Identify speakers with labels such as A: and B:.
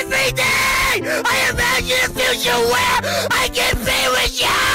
A: every day! I imagine a future where I can be with you!